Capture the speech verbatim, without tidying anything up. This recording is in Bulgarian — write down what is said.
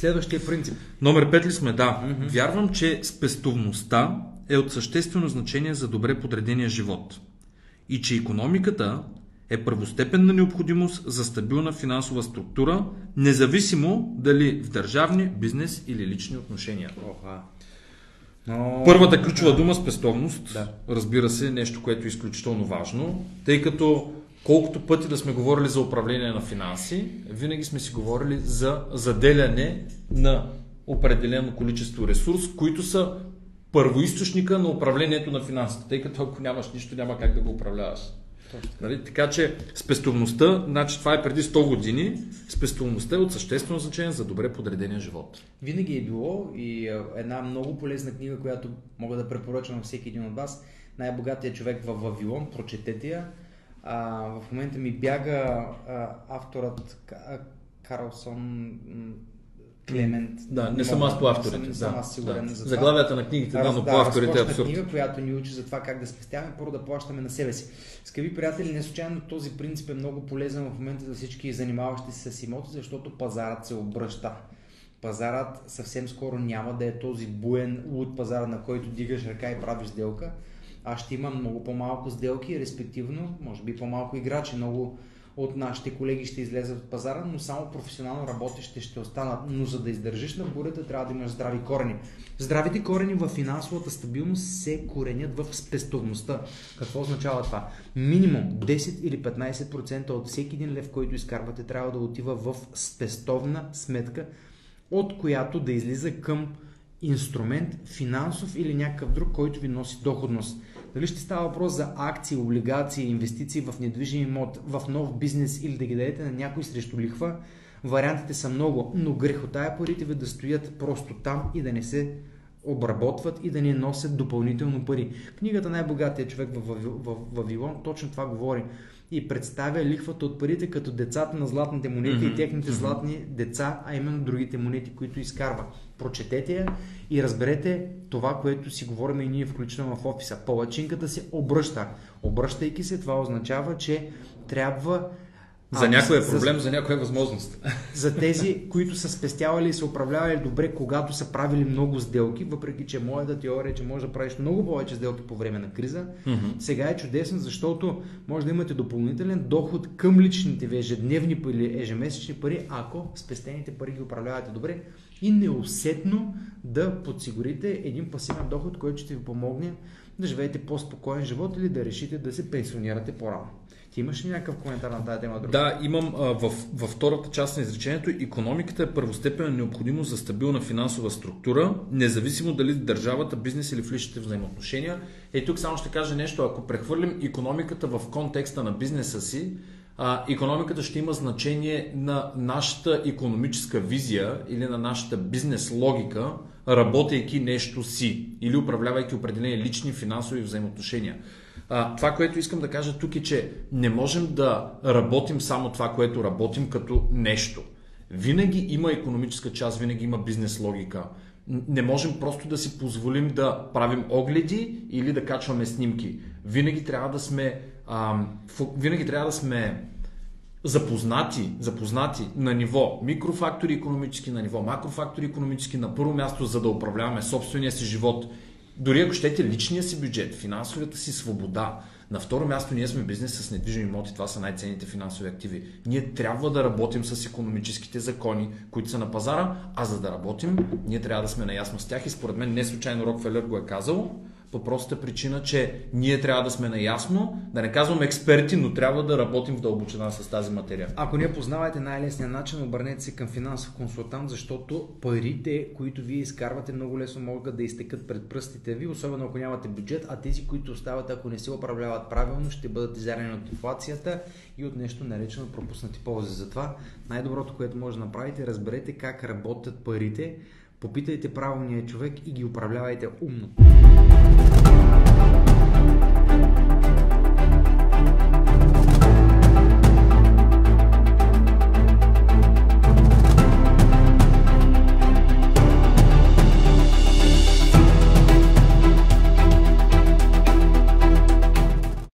следващия принцип. Номер пет ли сме? Да. Mm-hmm. Вярвам, че спестовността е от съществено значение за добре подредения живот. И че икономиката е първостепенна необходимост за стабилна финансова структура, независимо дали в държавни, бизнес или лични отношения. Оха. Но... Първата ключова дума спестовност, да. Разбира се, нещо, което е изключително важно, тъй като колкото пъти да сме говорили за управление на финанси, винаги сме си говорили за заделяне на определено количество ресурс, които са първоизточника на управлението на финансите, тъй като ако нямаш нищо, няма как да го управляваш. Нали? Така че спестовността, значи това е преди сто години, спестовността е от съществено значение за добре подредения живот. Винаги е било и една много полезна книга, която мога да препоръчам на всеки един от вас, Най-богатият човек в Вавилон, прочетете я. А, в момента ми бяга а, авторът Карлсон Клемент. Да, не съм аз по авторите. Не да, съм аз сигурен да. за това. Заглавията на книгите, да, но да, по авторите е абсурд. книга, която ни учи за това как да спестяваме, първо да плащаме на себе си. Скъпи приятели, не случайно този принцип е много полезен в момента за всички занимаващи се с имоти, защото пазарът се обръща. Пазарът съвсем скоро няма да е този буен луд пазар, на който дигаш ръка и правиш сделка, а ще има много по-малко сделки, респективно, може би по-малко играчи. Много от нашите колеги ще излезат от пазара, но само професионално работещите ще останат. Но за да издържиш на бурята, трябва да имаш здрави корени. Здравите корени в финансовата стабилност се коренят в спестовността. Какво означава това? Минимум десет или петнайсет процента от всеки един лев, който изкарвате, трябва да отива в спестовна сметка, от която да излиза към инструмент, финансов или някакъв друг, който ви носи доходност. Дали ще става въпрос за акции, облигации, инвестиции в недвижим имот, в нов бизнес или да ги дадете на някой срещу лихва, вариантите са много, но грехота е парите ви да стоят просто там и да не се обработват и да не носят допълнително пари. Книгата Най-богатият човек в Вавилон точно това говори и представя лихвата от парите като децата на златните монети mm-hmm. и техните mm-hmm. златни деца, а именно другите монети, които изкарва. Прочетете я и разберете това, което си говорим и ние включително в офиса. Палачинката се обръща. Обръщайки се, това означава, че трябва... За а, някой е проблем, за, за някой е възможност. За тези, които са спестявали и са управлявали добре, когато са правили много сделки, въпреки че моята теория е, че може да правиш много повече сделки по време на криза, mm-hmm. сега е чудесно, защото може да имате допълнителен доход към личните ви ежедневни или ежемесечни пари, ако спестените пари ги управлявате добре и неусетно да подсигурите един пасивен доход, който ще ви помогне да живеете по-спокоен живот или да решите да се пенсионирате по-рано. Ти имаш ли някакъв коментар на тази тема? Друг? Да, имам а, в, във втората част на изречението. Икономиката е първостепенна необходимост за стабилна финансова структура, независимо дали държавата, бизнес или в личните взаимоотношения. Е, тук само ще кажа нещо. Ако прехвърлим икономиката в контекста на бизнеса си, а, икономиката ще има значение на нашата икономическа визия или на нашата бизнес логика, работейки нещо си или управлявайки определени лични финансови взаимоотношения. А, това, което искам да кажа тук е, че не можем да работим само това, което работим като нещо. Винаги има икономическа част, винаги има бизнес логика. Не можем просто да си позволим да правим огледи или да качваме снимки. Винаги трябва да сме, а, винаги трябва да сме запознати, запознати на ниво микрофактори икономически, на ниво макрофактори икономически, на първо място, за да управляваме собствения си живот. Дори ако щете личния си бюджет, финансовата си свобода. На второ място ние сме бизнес с недвижими имоти, това са най-ценните финансови активи. Ние трябва да работим с икономическите закони, които са на пазара, а за да работим, ние трябва да сме наясно с тях и според мен не случайно Рокфелер го е казал, по простата причина, че ние трябва да сме наясно, да не казвам експерти, но трябва да работим в дълбочина с тази материя. Ако не познавате най-лесния начин, обърнете се към финансов консултант, защото парите, които вие изкарвате, много лесно могат да изтекат пред пръстите ви, особено ако нямате бюджет, а тези, които остават, ако не се управляват правилно, ще бъдат изярени от инфлацията и от нещо наречено пропуснати ползи. Затова най-доброто, което може да направите, разберете как работят парите, попитайте правилния човек и ги управлявайте умно.